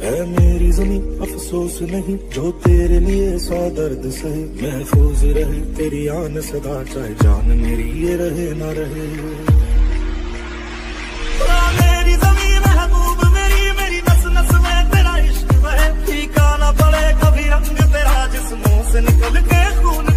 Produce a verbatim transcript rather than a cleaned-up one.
है मेरी ज़मीं अफसोस नहीं, जो तेरे लिए सौ दर्द सहे। महफूज रहे तेरी आन सदा, चाहे जान मेरी ये रहे ना रहे। मेरी ज़मीं महबूब मेरी, मेरी नस नस में तेरा इश्क बहे। फीका ना पड़े कभी रंग तेरा, जिस्मों से निकल के खून